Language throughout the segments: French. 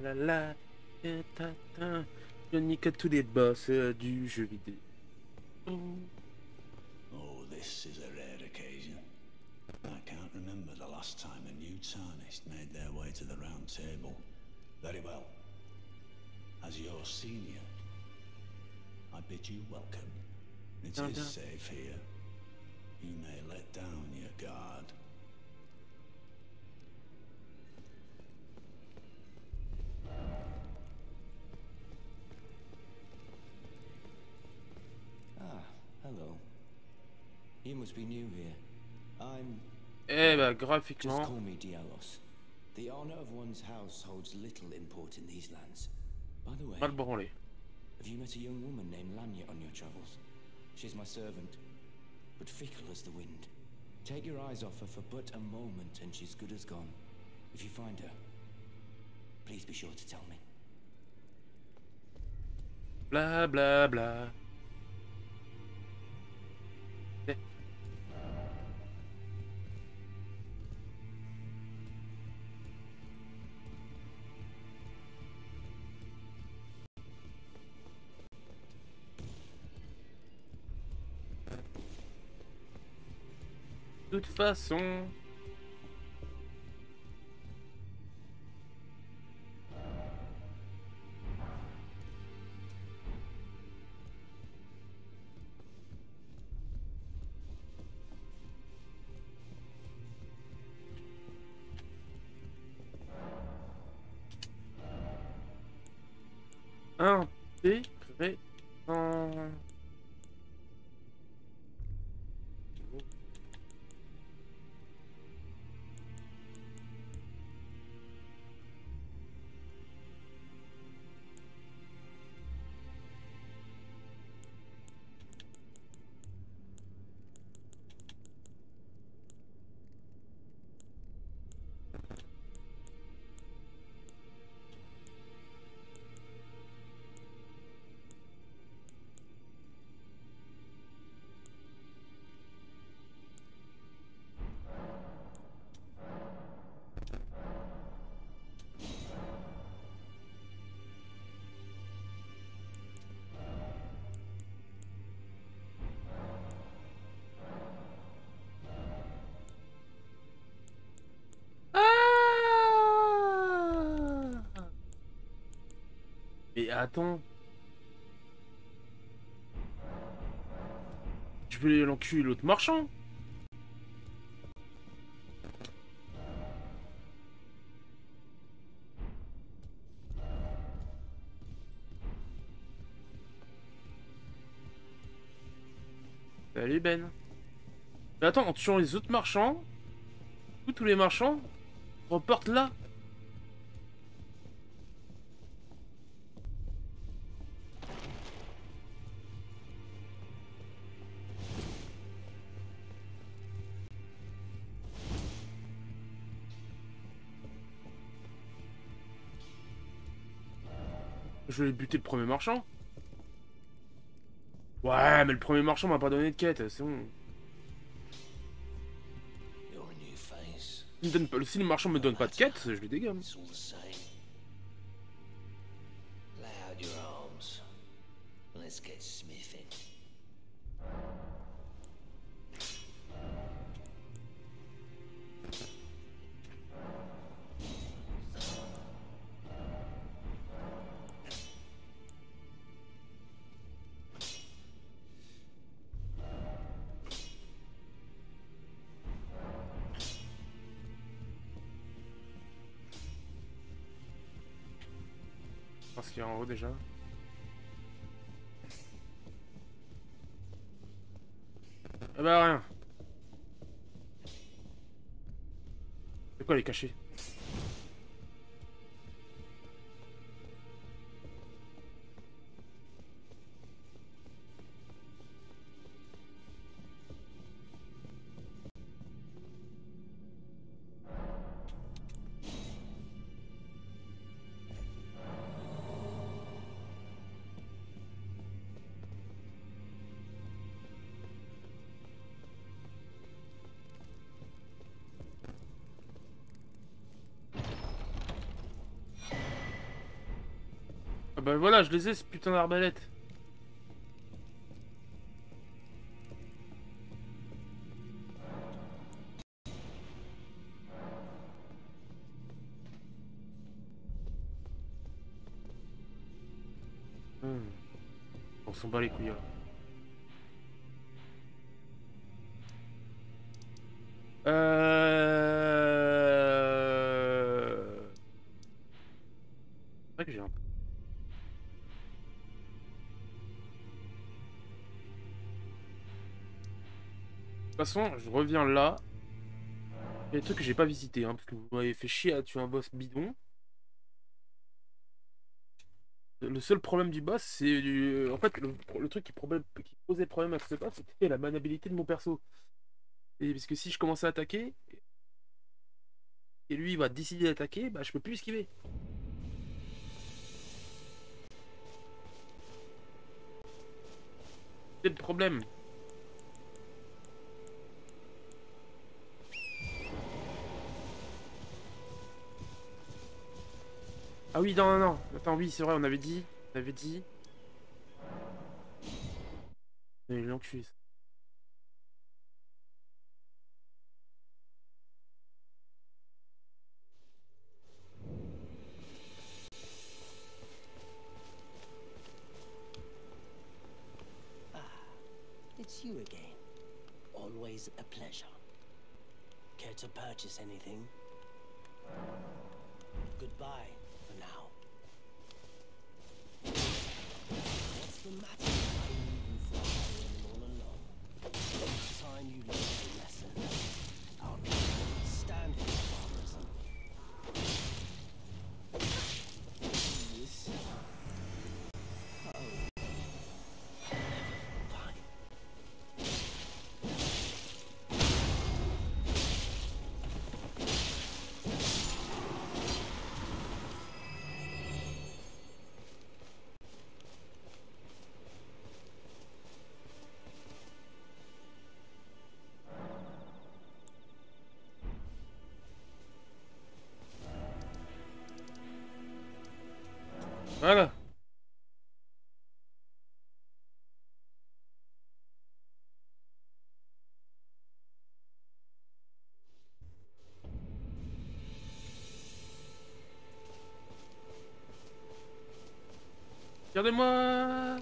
la la. Je nique tous les boss du jeu vidéo. Oh, this is a rare occasion. I can't remember the last time a new tarnished made their way to the round table. Very well. As your senior, I bid you welcome. It is safe here. You may let down your guard. Ah, hello. You must be new here. I'm... Eh bah, Just graphiquement... call me Dialos. The honor of one's house holds little import in these lands. By the way, Mal branlé. have you met a young woman named Lanya on your travels? She's my servant, but fickle as the wind. Take your eyes off her for but a moment and she's good as gone. If you find her, please be sure to tell me. Bla bla bla. Eh. De toute façon... Intéressant. Ah! Mais attends. Je vais l'enculer l'autre marchand. Salut Ben. Mais attends, en tuant les autres marchands, tous les marchands reportent là. Je vais buter le premier marchand. Ouais, mais le premier marchand m'a pas donné de quête, c'est bon. You're a new face. Si le marchand me donne pas de quête, je lui dégaine. It's all the same. Lay out your arms. Let's get smithing. Parce qu'il est en haut déjà. Ah bah rien. C'est quoi les cachets? Ah bah voilà, je les ai, ce putain d'arbalète. On s'en bat les couilles là. C'est vrai que j'ai un... De toute façon, je reviens là. Il y a des trucs que j'ai pas visités, hein, parce que vous m'avez fait chier à tuer un boss bidon. Le seul problème du boss, c'est du... En fait, le truc qui posait problème avec ce boss, c'était la maniabilité de mon perso. Et parce que si je commençais à attaquer, et lui il va décider d'attaquer, bah je peux plus esquiver. C'est le problème. Ah oui, non, non, non. Attends, oui, c'est vrai, on avait dit. On avait dit. Mais l'enculé, ça. It's you again. Always a pleasure. Care to purchase anything? Goodbye for now. What's the matter? You flying all alone. It's time you learn a lesson. Our people stand for barbarism. Yes. Oh. Fine. Voilà. Regardez-moi.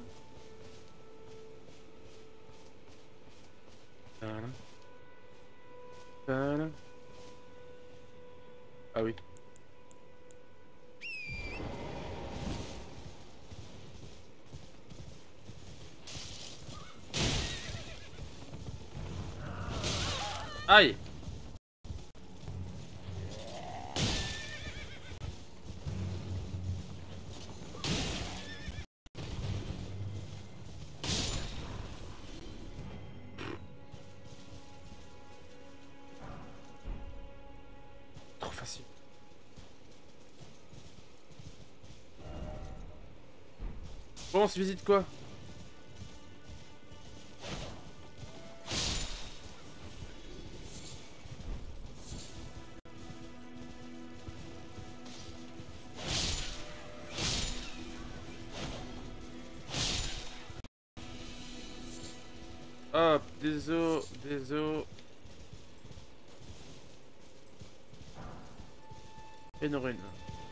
Tadam. Tadam. Ah oui. Aïe. Trop facile. Bon, on se visite quoi? Hop, des os, des os. Et une rune.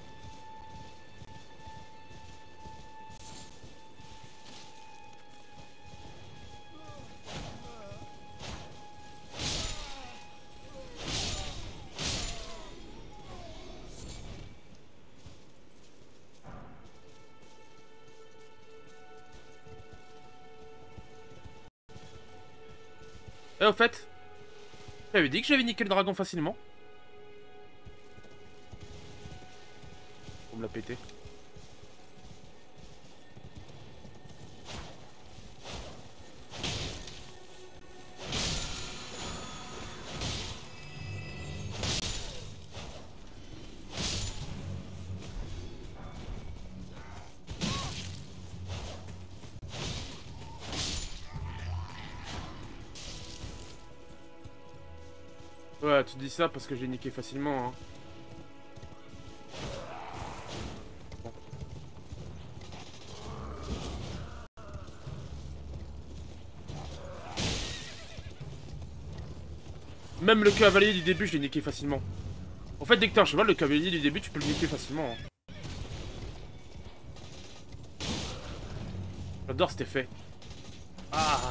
Et au fait, j'avais dit que j'avais niqué le dragon facilement. On me l'a pété. Ouais, tu dis ça parce que j'ai niqué facilement, hein. Bon. même le cavalier du début, je l'ai niqué facilement. En fait, dès que t'as un cheval, le cavalier du début, tu peux le niquer facilement. Hein. J'adore cet effet. Ah.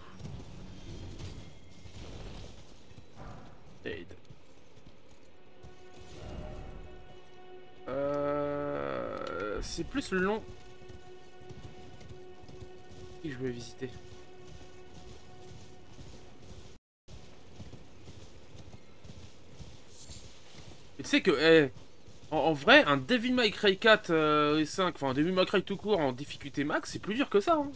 C'est plus le long que je voulais visiter. Et tu sais que, en vrai, un Devil May Cry 4 et 5, enfin un Devil May Cry tout court en difficulté max, c'est plus dur que ça. Hein.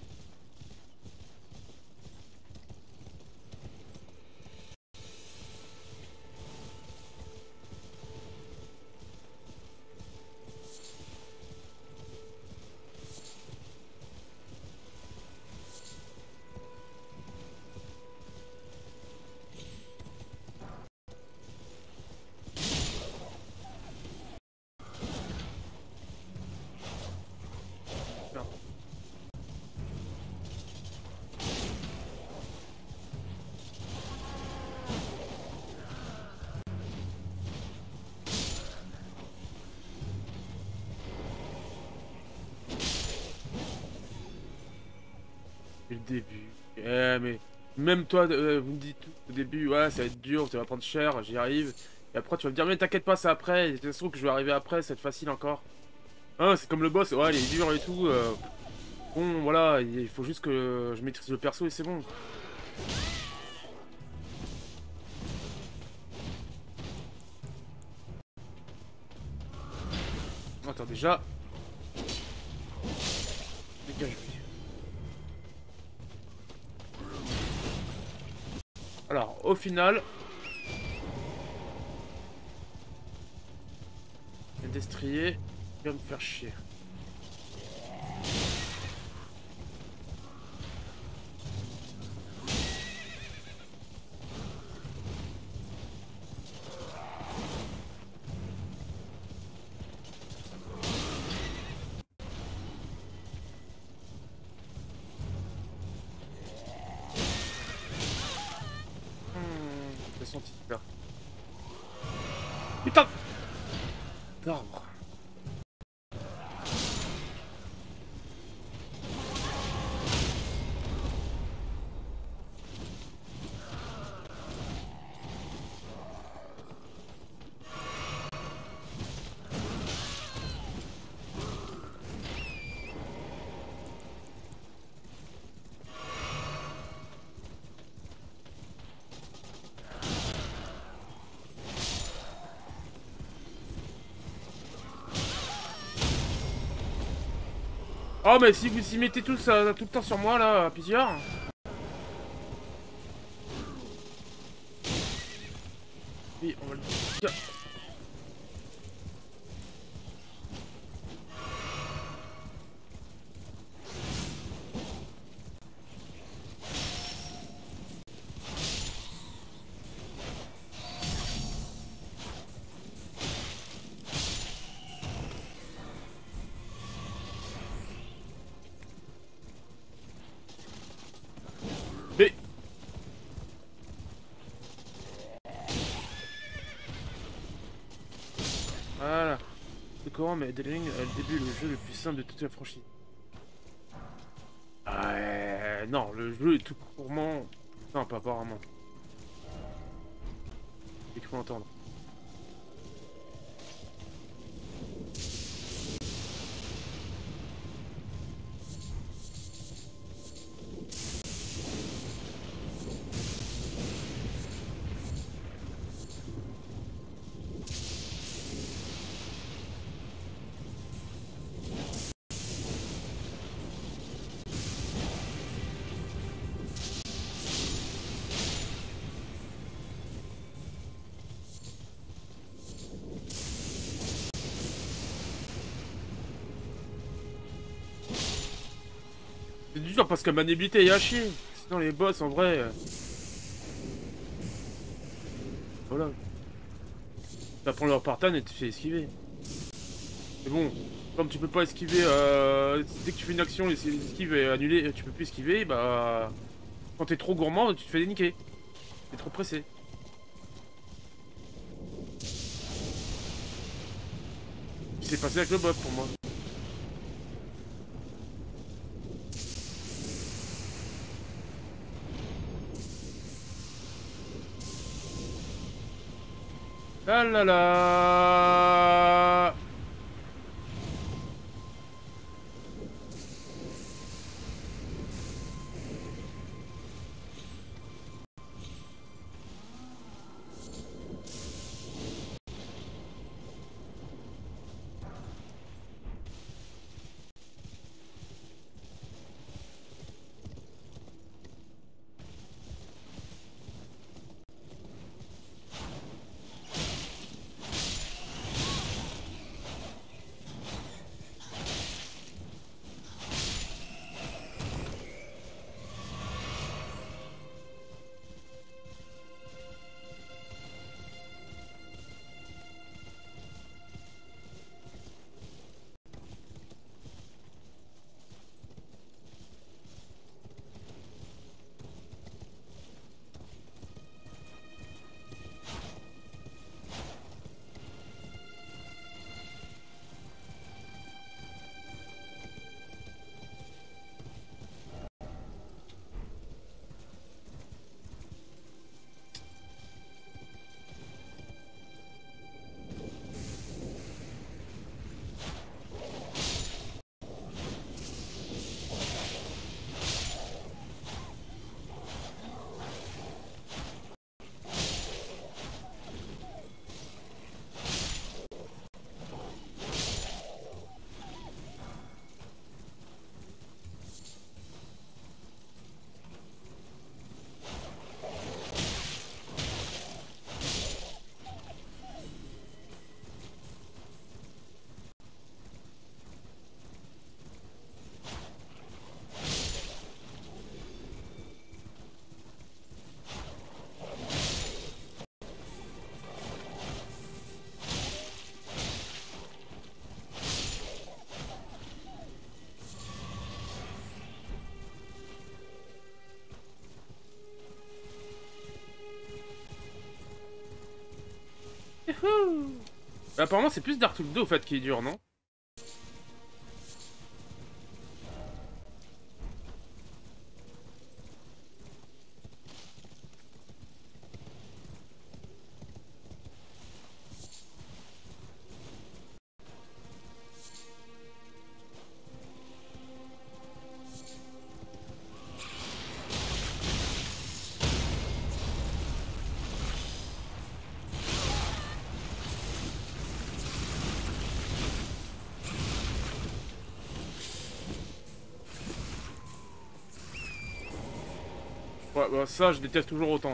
Le début. Mais même toi, vous me dites tout au début, ouais, ça va être dur, tu vas prendre cher, j'y arrive. Et après, tu vas me dire, mais t'inquiète pas, c'est après. C'est sûr que je vais arriver après, ça va être facile encore. Hein, c'est comme le boss, ouais, il est dur et tout. Bon, voilà, il faut juste que je maîtrise le perso et c'est bon. Attends, déjà. Dégage. Alors, au final... Le destrier vient me faire chier. Putain d'arbre. Oh mais si vous y mettez tous tout le temps sur moi là, à plusieurs. Oui, on va le dire. Mais... Voilà. Le Coran met Elden Ring à le début le jeu le plus simple de toute la franchise. Non, le jeu est tout courement... Non, pas apparemment. Il faut entendre. C'est dur parce que la maniabilité est à chier. Sinon les boss en vrai... Voilà. Tu prends leur partane et tu fais esquiver. Mais bon, comme tu peux pas esquiver... dès que tu fais une action, l'esquive est annulée, tu peux plus esquiver, bah... Quand t'es trop gourmand, tu te fais déniquer. T'es trop pressé. s'est passé avec le boss pour moi. Ah là là. Youhou. Bah, apparemment c'est plus Dark Souls 2 au fait qui est dur, non? Ouais, bah ça je déteste toujours autant.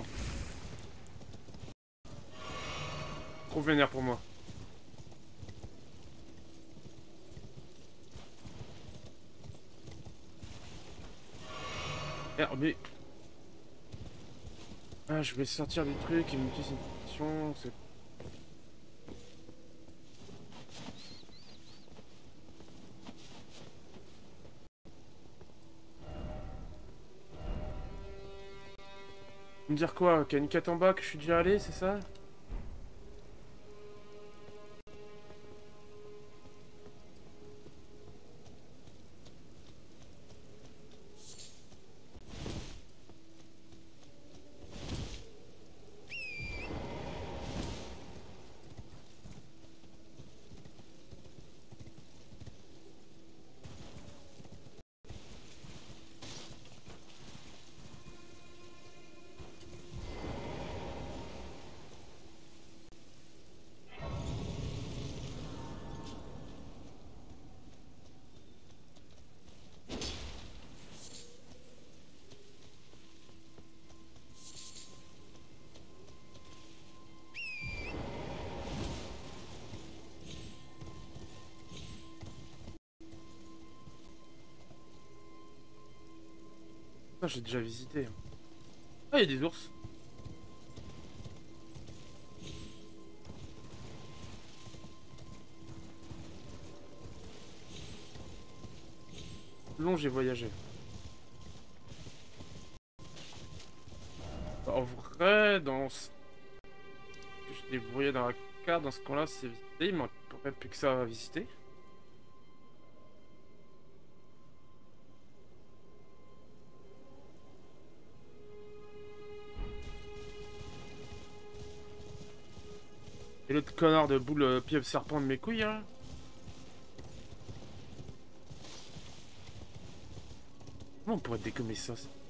Trop vénère pour moi. Merde, mais... Ah, je vais sortir du truc et me dire une question, c'est... Me dire quoi? Qu'il y a une quête en bas que je suis déjà allé, c'est ça? Ça j'ai déjà visité. Ah, il y a des ours. Long j'ai voyagé. En vrai, dans ce que je débrouillais dans la carte, dans ce coin-là, c'est visité. Il manque Ouais, plus que ça à visiter. Et l'autre connard de boule pieuvre serpent de mes couilles, hein. Comment on pourrait dégommer ça?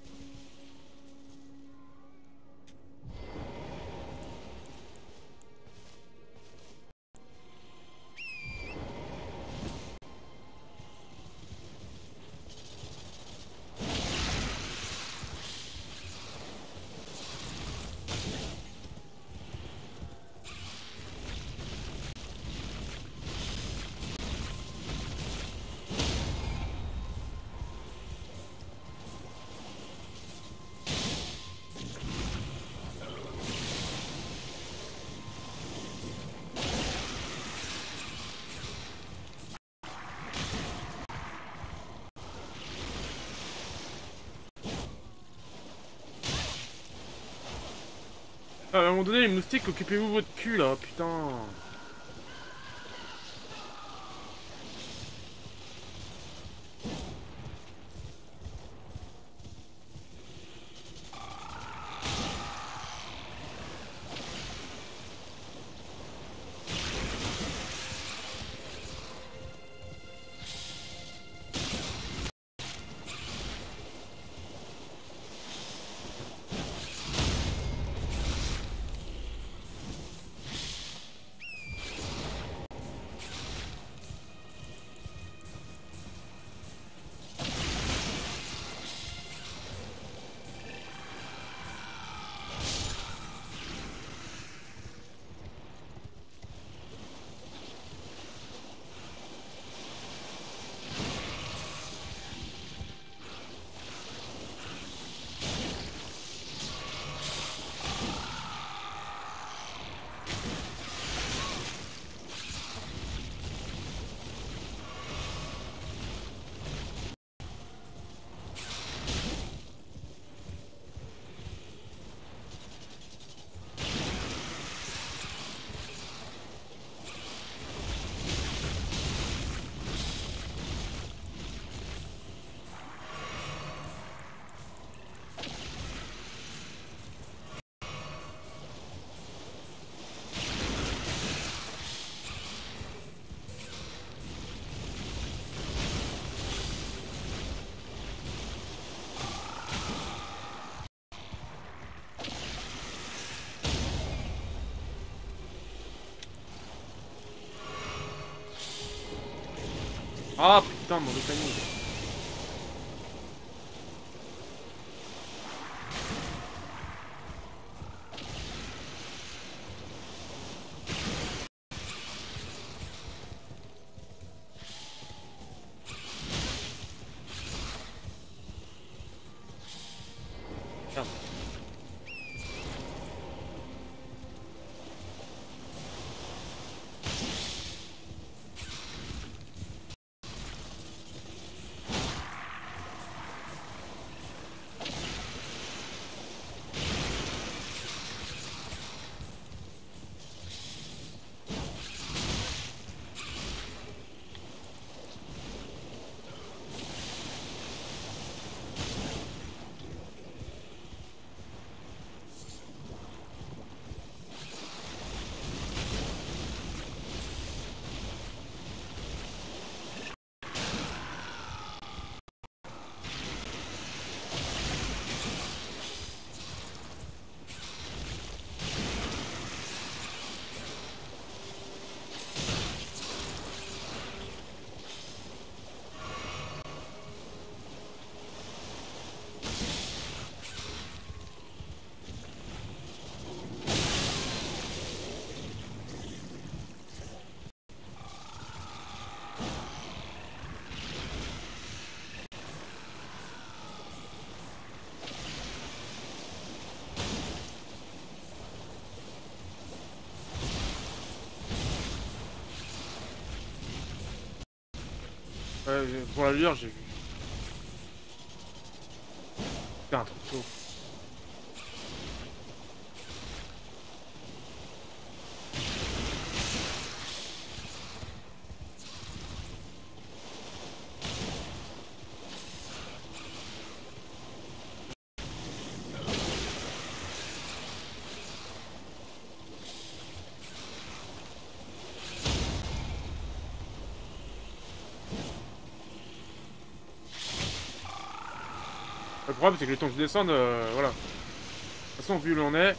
À un moment donné, les moustiques, occupez-vous votre cul là, putain. Ah putain, mauvais timing. Merde. Ouais, pour la lueur, j'ai vu. Putain, trop tôt. Le problème, c'est que le temps que je descende, voilà. De toute façon, vu où l'on est.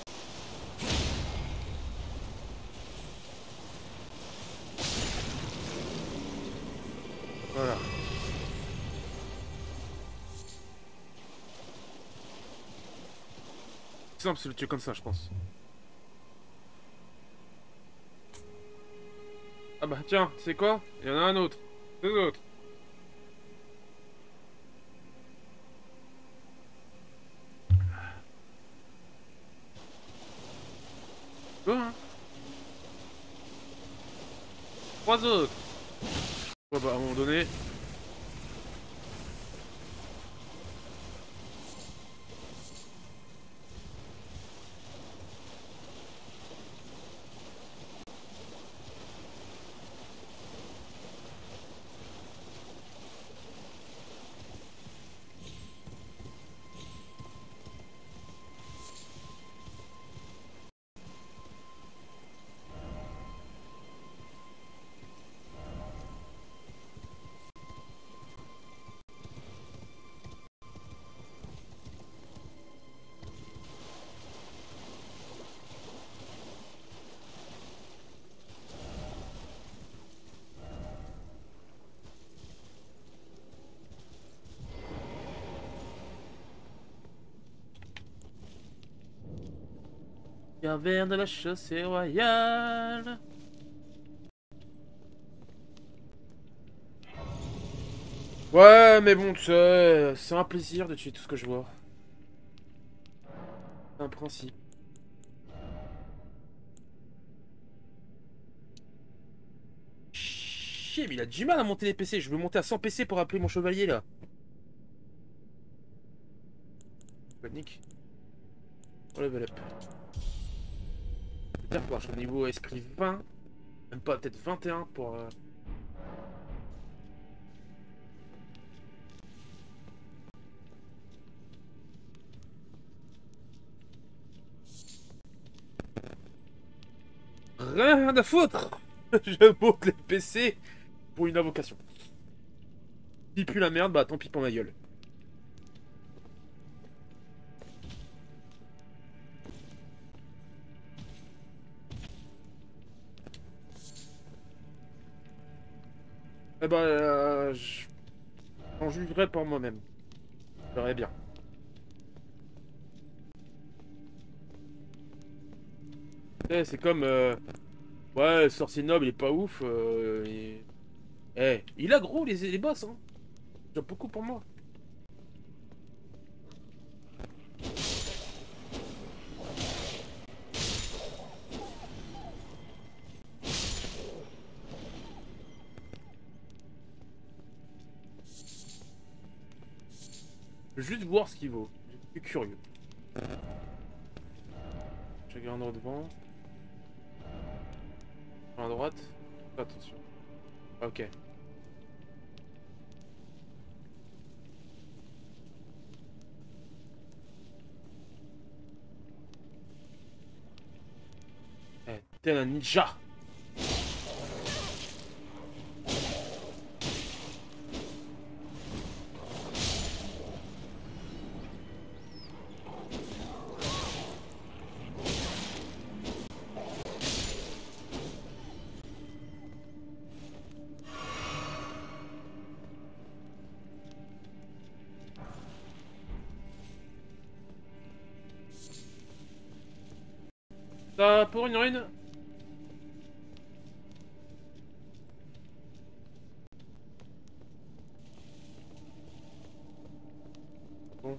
Voilà. C'est simple, c'est le tuer comme ça, je pense. Ah bah tiens, tu sais quoi? Il y en a un autre. Deux autres. Quoi, hein? Trois autres. Ouais bah à un moment donné. Gardien de la chaussée royale. Ouais, mais bon, tu sais, c'est un plaisir de tuer tout ce que je vois. C'est un principe. Chier, mais il a du mal à monter les PC. Je veux monter à 100 PC pour appeler mon chevalier là. Panique. Oh level up. C'est-à-dire quoi, je suis au niveau esprit 20. Même pas, peut-être 21 pour. Rien à foutre. Je monte les PC pour une invocation. Si pue la merde, bah tant pis pour ma gueule. Eh bah, j'en jugerai pour moi-même. Je verrai bien. C'est comme. Ouais, le sorcier noble, il est pas ouf. Il a gros les boss, hein. Déjà beaucoup pour moi. Je veux juste voir ce qu'il vaut. Je suis curieux. Je regarde en devant. À droite. Attention. Ok. Tel un ninja. Ça pour une ruine. Bon.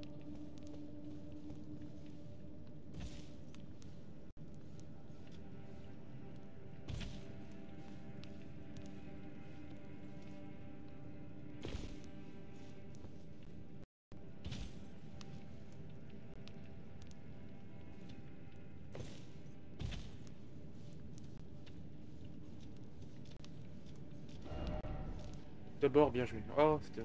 D'abord, bien joué. Oh, c'était.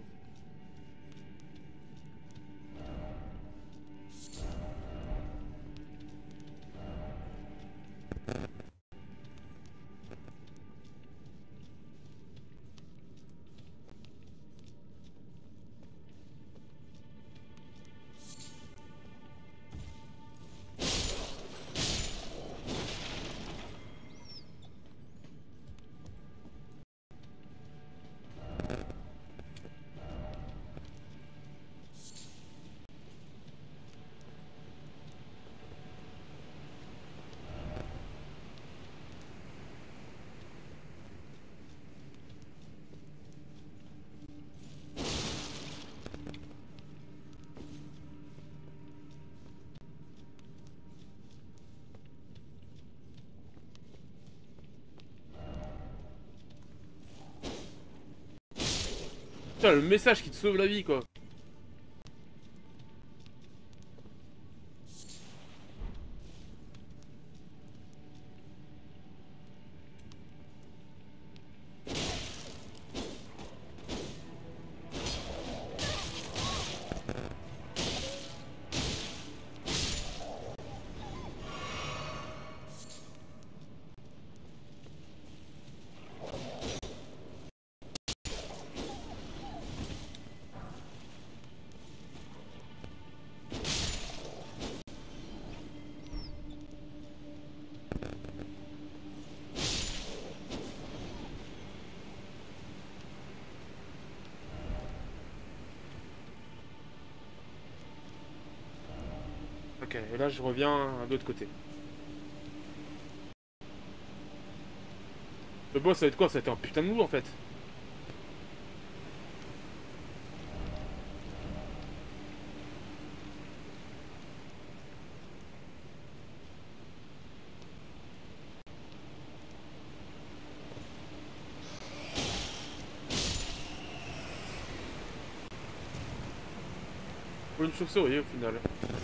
Putain, le message qui te sauve la vie, quoi. Ok, et là je reviens de l'autre côté. Le boss ça va être quoi? Ça va être un putain de loup en fait. Ou une chauve-souris au final.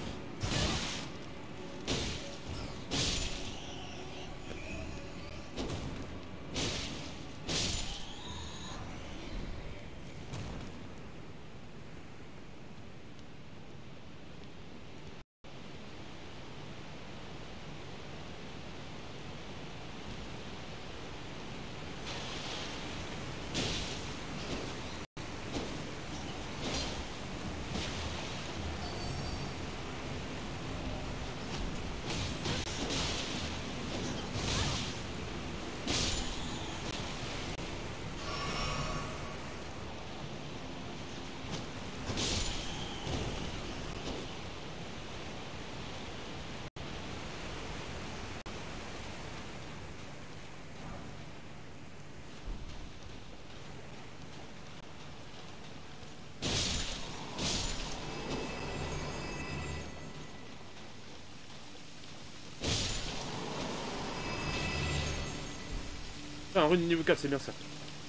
Ah, un rune niveau 4, c'est bien ça.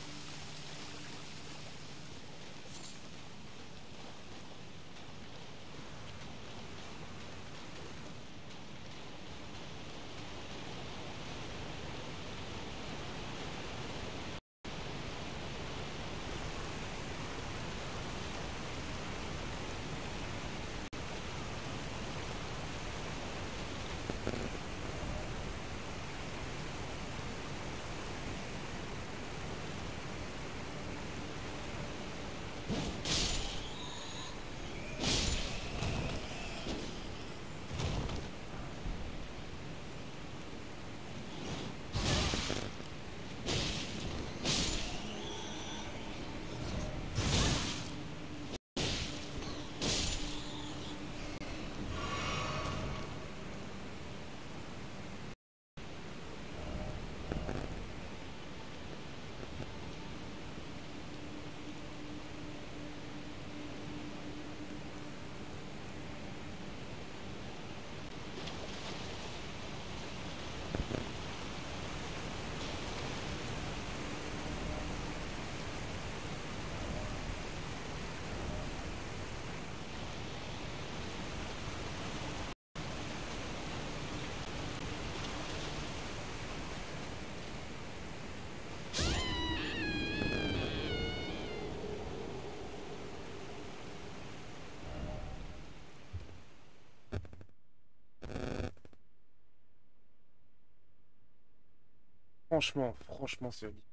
Franchement, c'est ridicule.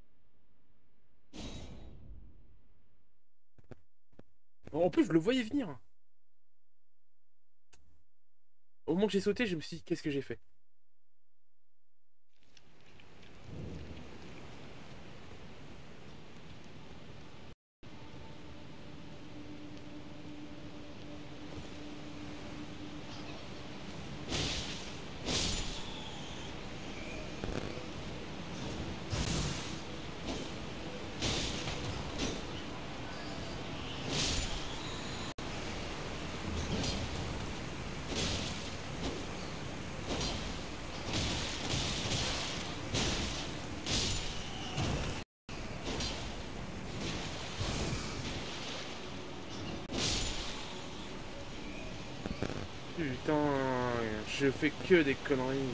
En plus, je le voyais venir. Au moment que j'ai sauté, je me suis dit, qu'est-ce que j'ai fait? Putain, je fais que des conneries.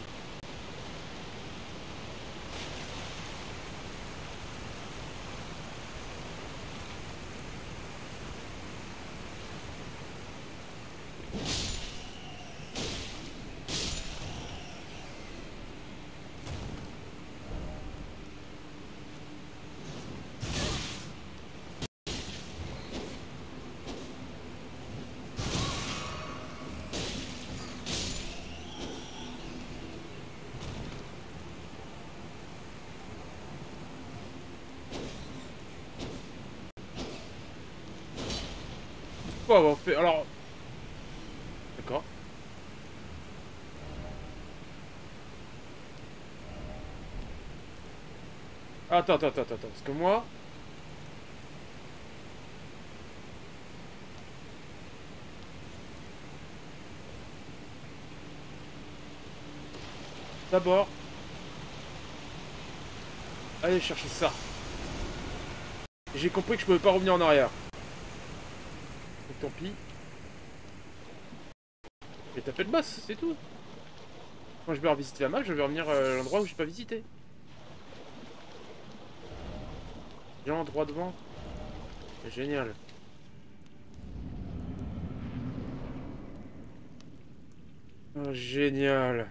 Faut avoir fait... Alors... D'accord. Attends, parce que moi... D'abord... Allez chercher ça. J'ai compris que je pouvais pas revenir en arrière. Donc tant pis. J'ai tapé le boss, c'est tout. Quand je vais revisiter la map, je vais revenir à l'endroit où j'ai pas visité. Bien droit devant. Génial. Oh, génial.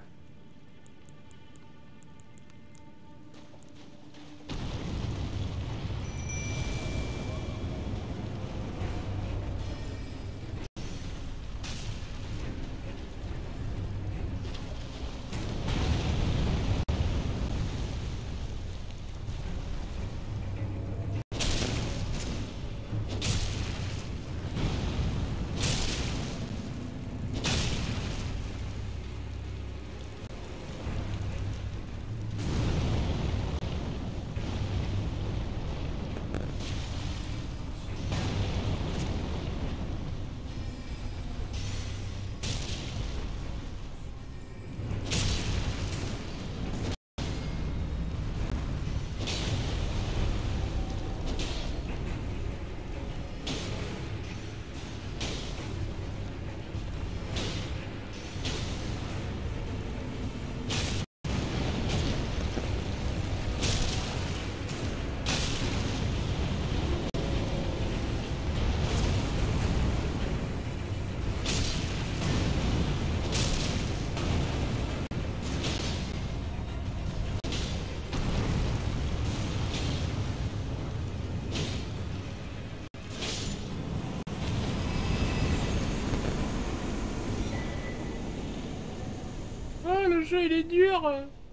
Oh, le jeu il est dur.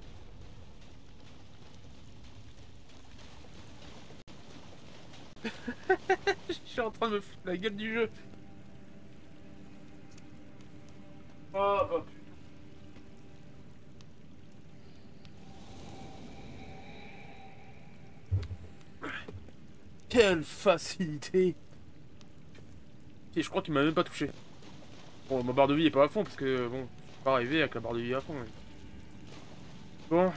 Je suis en train de me foutre la gueule du jeu. Oh bah putain. Quelle facilité. Et je crois qu'il m'a même pas touché. Bon, ma barre de vie est pas à fond parce que bon, je suis pas arrivé avec la barre de vie à fond. Mais... Bon.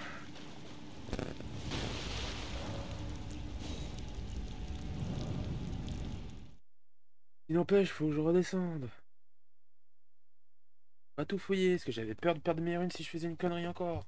Il n'empêche, faut que je redescende. Pas tout fouiller, parce que j'avais peur de perdre mes runes si je faisais une connerie encore.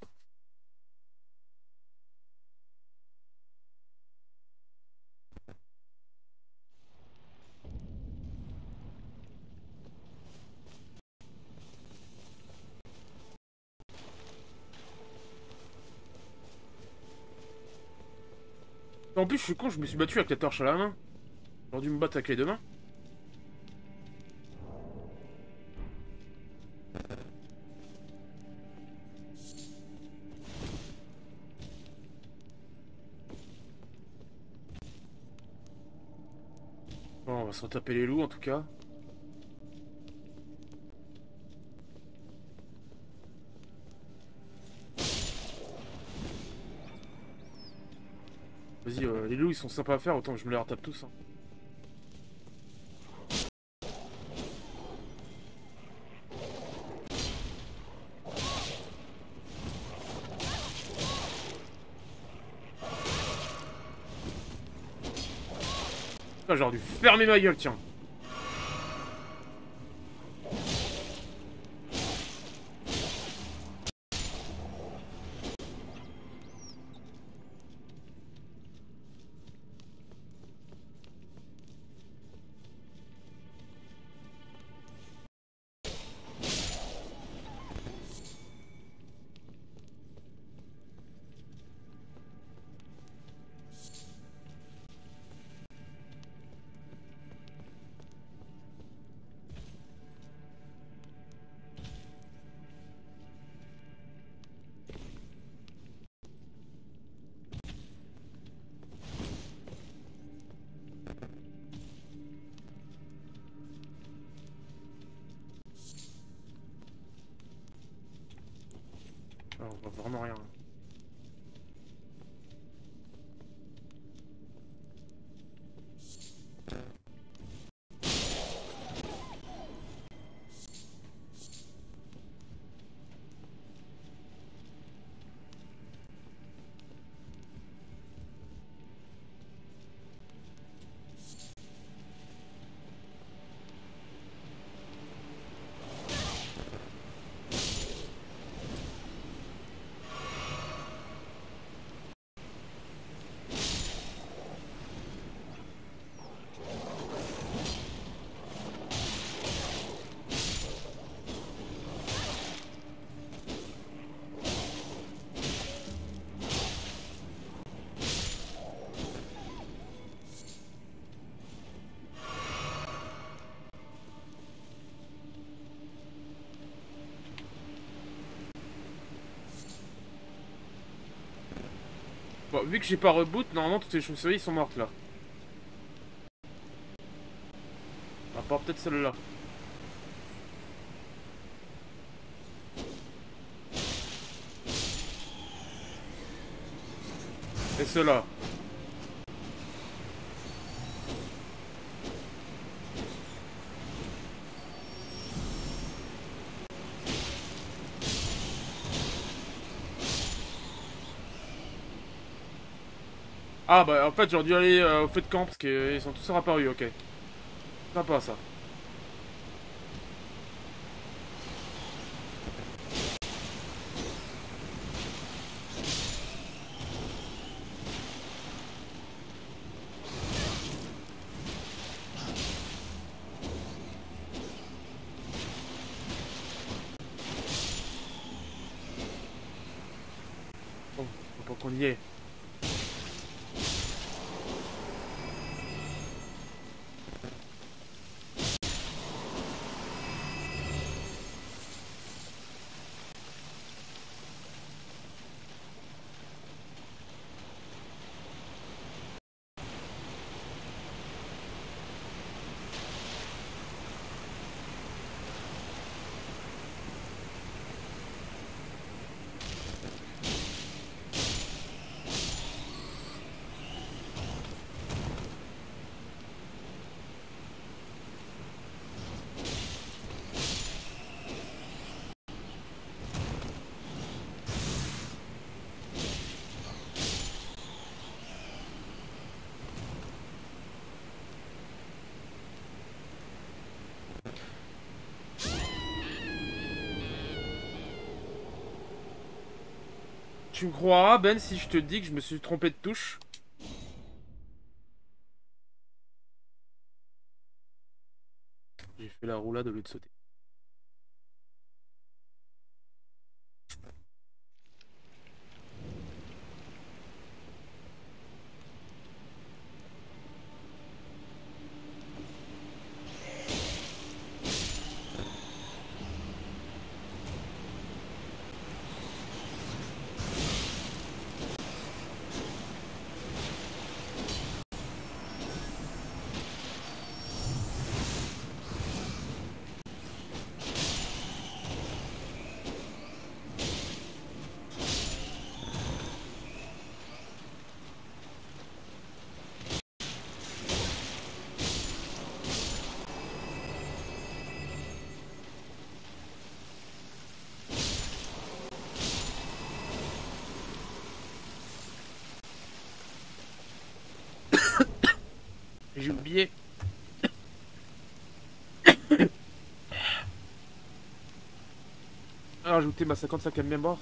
En plus, je suis con, je me suis battu avec la torche à la main. J'aurais dû me battre avec les deux mains. Bon, on va se retaper les loups en tout cas. Vas-y, les loups ils sont sympas à faire, autant que je me les retape tous. Hein. Ah, j'aurais dû fermer ma gueule, tiens. voit vraiment rien. Bon, vu que j'ai pas reboot, normalement toutes les chauves-souris sont mortes là. À part peut-être celle-là. Et ceux-là. Ah bah en fait j'aurais dû aller au feu de camp parce qu'ils sont tous réapparus, ok. Sympa ça. Bon, faut pas qu'on y est. Tu me croiras, Ben, si je te dis que je me suis trompé de touche? J'ai fait la roulade au lieu de sauter. J'ai oublié. Rajouter ma 55e mémoire.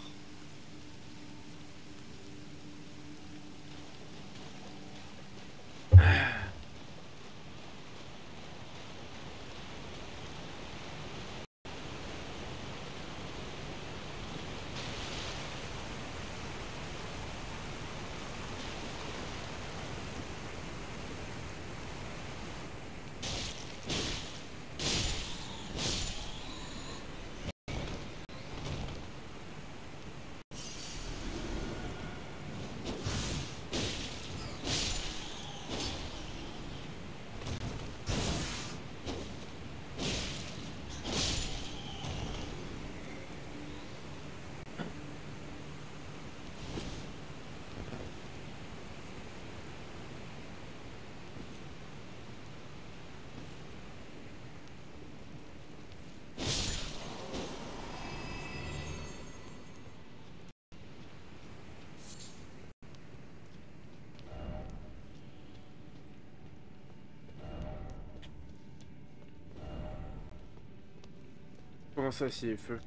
Comment ça, c'est feu?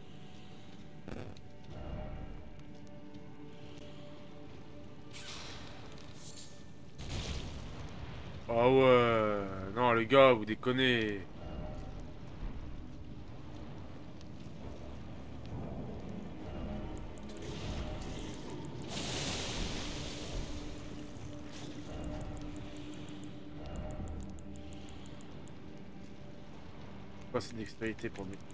Ah ouais, non les gars, vous déconnez. Pas cette dextérité pour lui.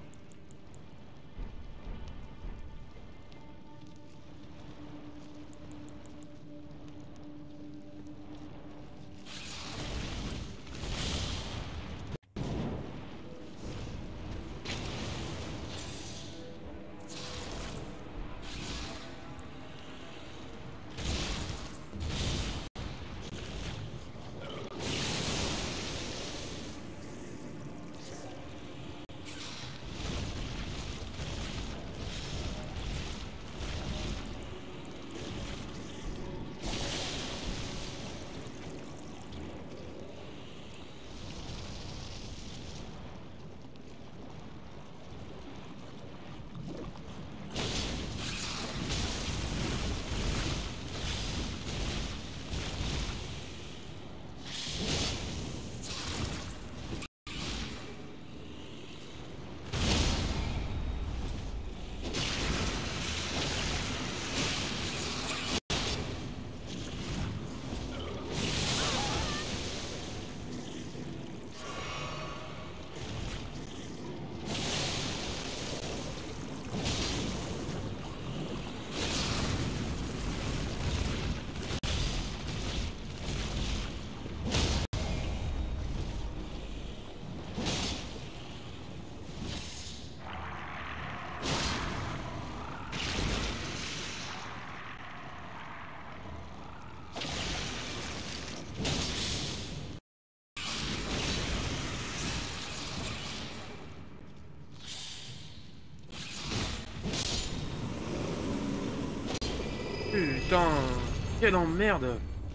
Putain, quelle emmerde.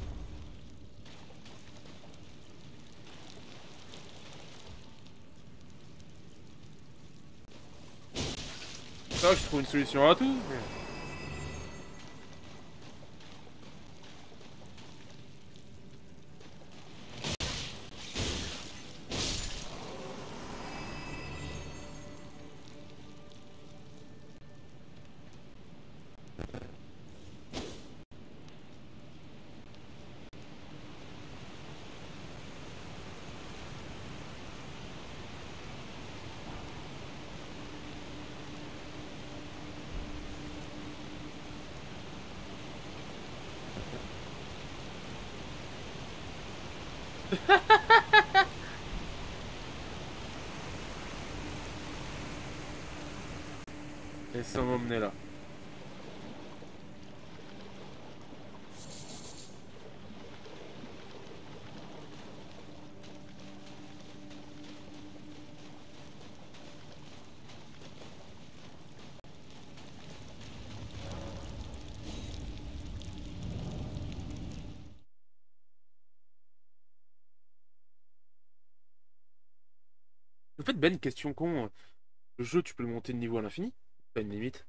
Ça, je trouve une solution à tout. Et ça m'emmener là. En fait, Ben, question con. Le jeu, tu peux le monter de niveau à l'infini? Pas une limite.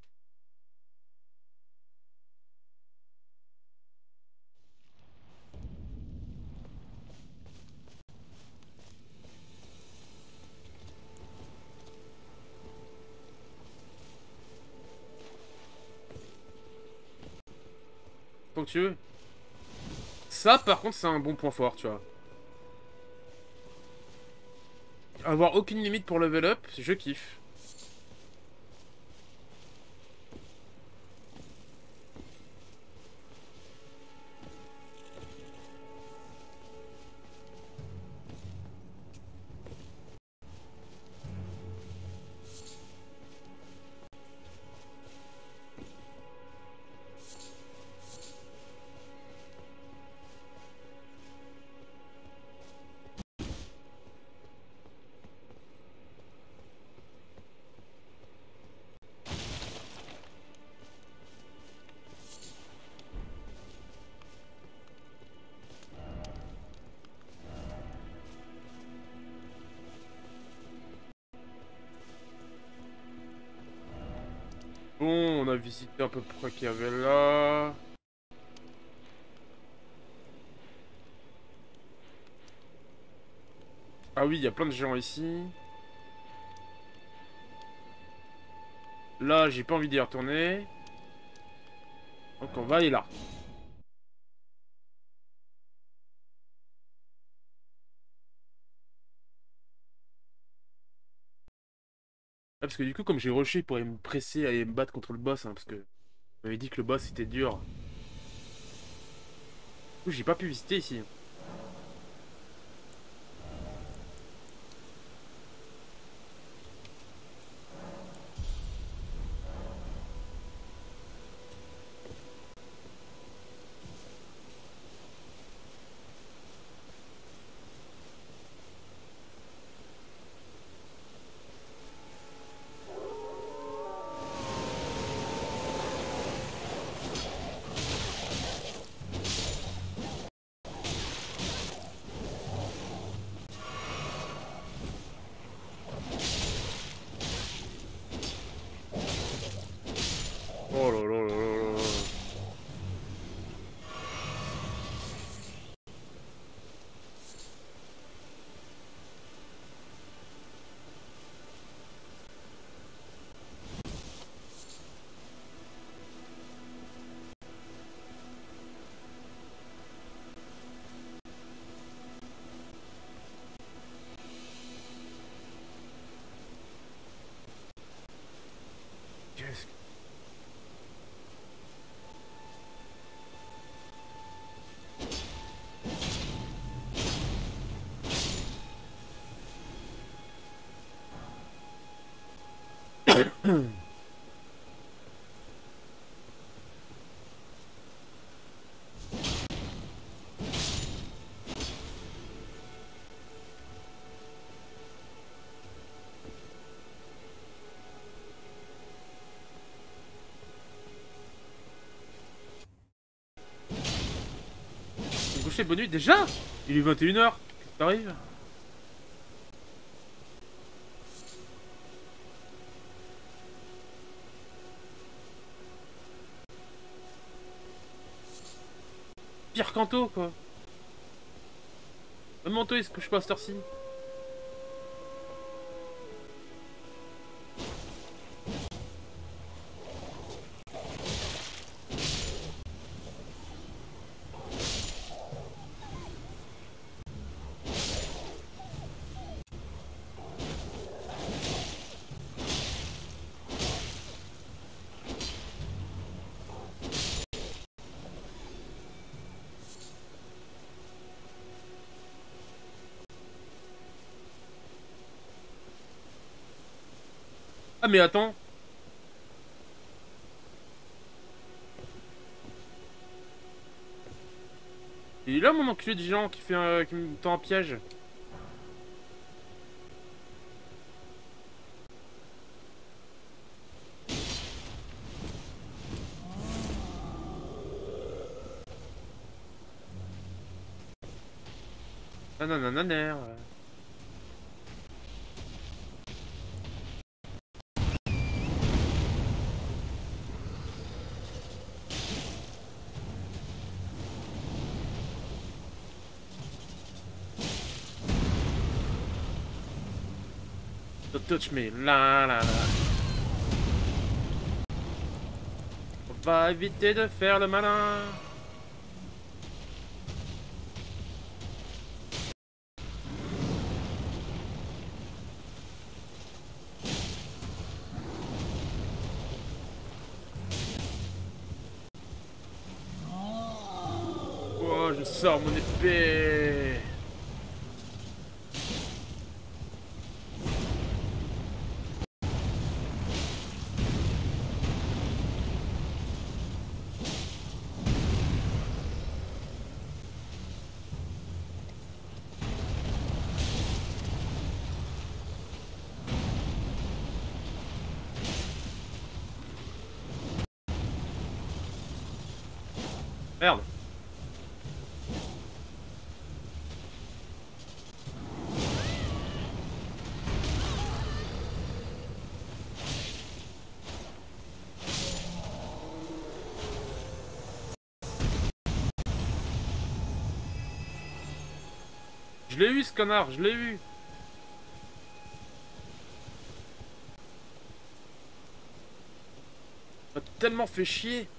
Tant que tu veux. Ça, par contre, c'est un bon point fort, tu vois. Avoir aucune limite pour level up, je kiffe. Bon, on a visité à peu près qu'il y avait là. Ah oui, il y a plein de géants ici. Là, j'ai pas envie d'y retourner. Donc on va aller là. Ah, parce que du coup, comme j'ai rushé, il pourrait me presser à aller me battre contre le boss. Hein, parce que on m'avait dit que le boss était dur. Du coup, j'ai pas pu visiter ici. Oh là là là là là. Qu'est-ce que... On coucher bonne nuit déjà? Il est 21h. Qu'est-ce qui t'arrive? Pire qu'Anto, quoi. Même Anto, il se couche pas à cette heure-ci. Ah mais attends. Il est là mon enculé de géant qui fait qui me tend un piège. Nananananer. Don't touch me. La la la. On va éviter de faire le malin. Oh, je sors mon épée. Merde. Je l'ai eu ce connard, je l'ai eu. Il m'a tellement fait chier.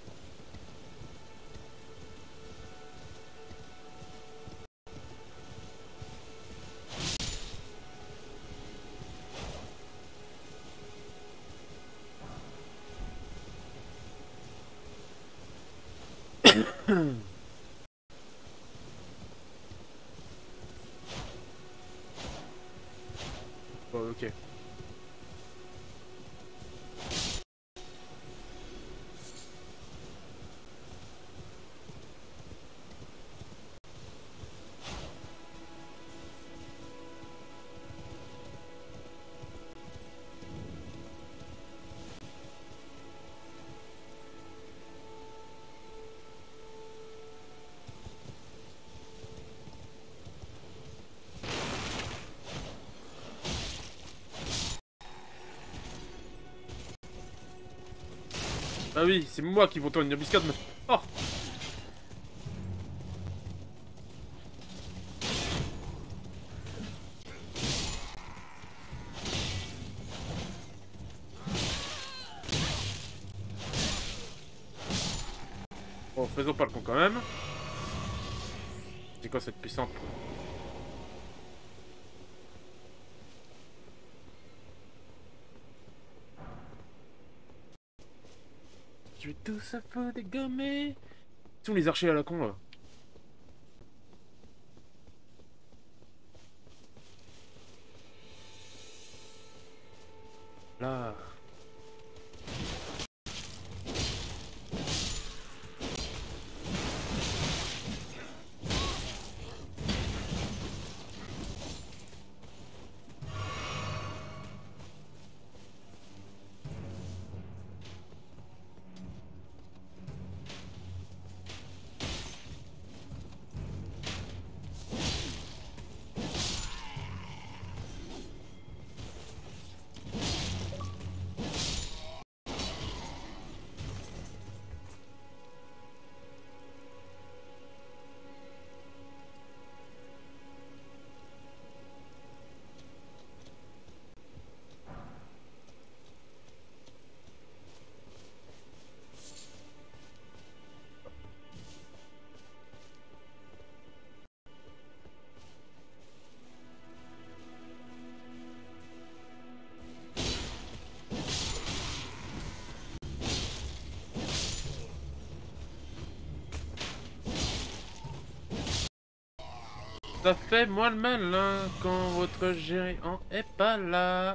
Bon, ok. Ah oui, c'est moi qui vont tendre une embuscade. Oh! Bon, faisons pas le con quand même. C'est quoi cette puissante? Je vais tout ça faut dégommer. Où sont les archers à la con là? Là. Ça fait moi le malin quand votre géant est pas là.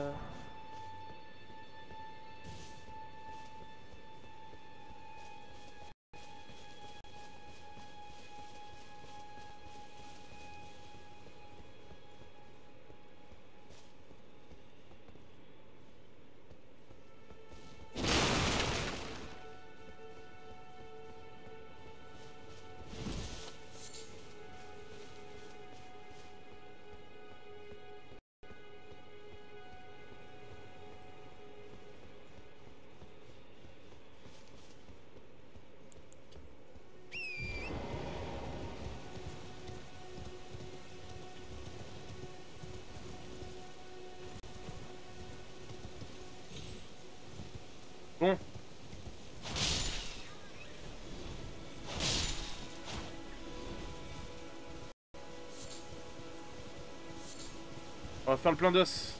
Bon. On va faire le plein d'os.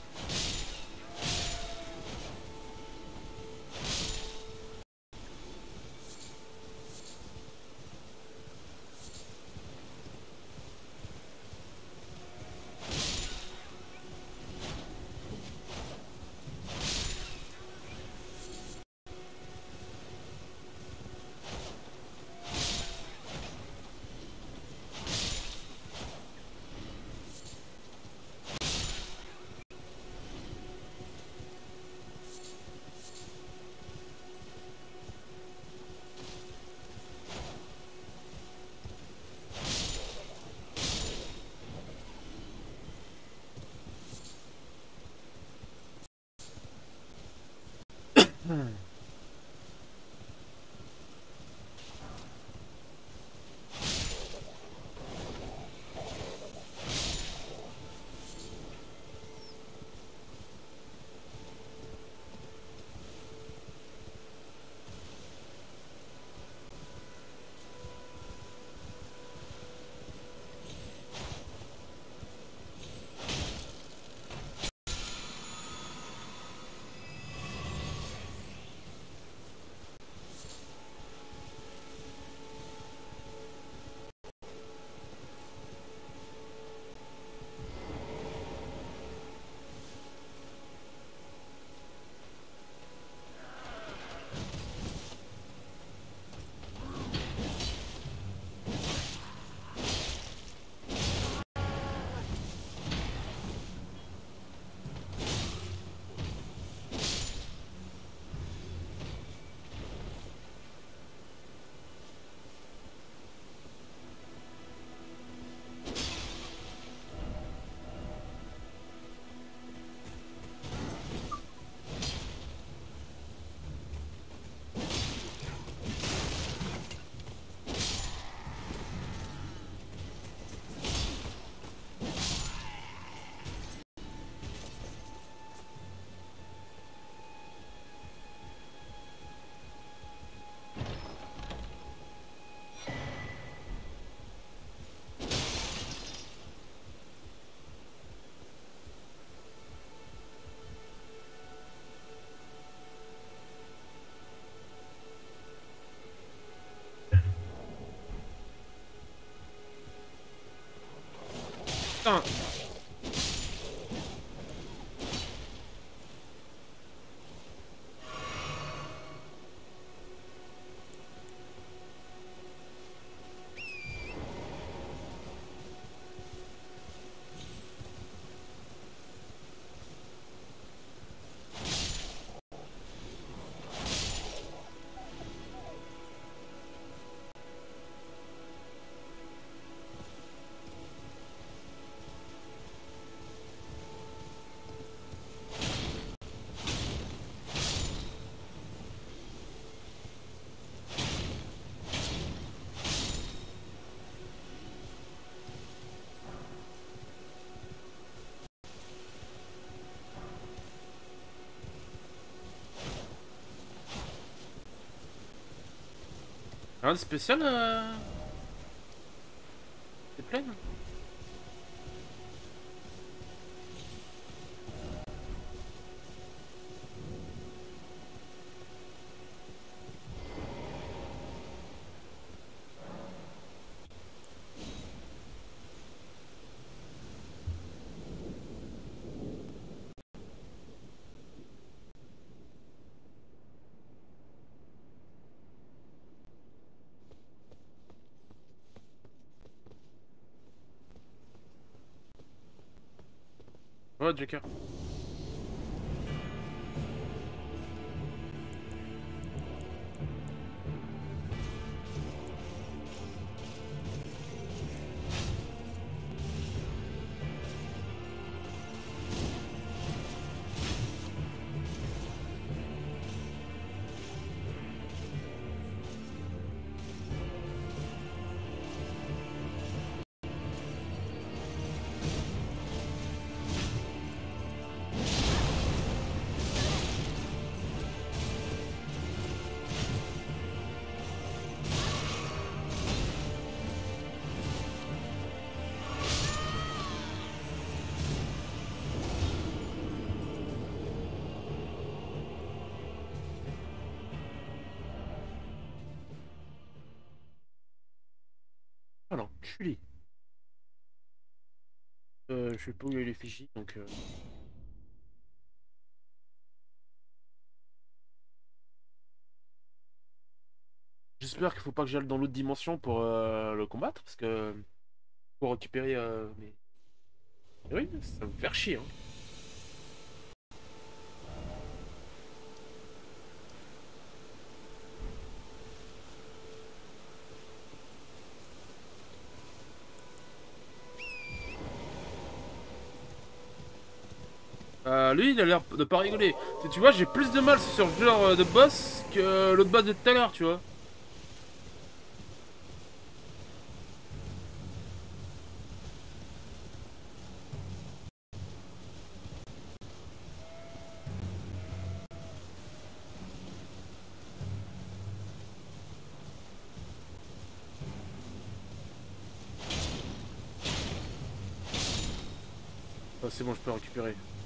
Rien de spécial t'es pleine? Ouais, Joker. Ah l'enculé. Je sais pas où il y a les fichiers donc j'espère qu'il faut pas que j'aille dans l'autre dimension pour le combattre parce que pour récupérer mes. Oui, ça va me faire chier hein. Lui il a l'air de pas rigoler. Tu vois j'ai plus de mal sur ce genre de boss que l'autre boss de tout à l'heure tu vois. Ah, c'est bon je peux récupérer.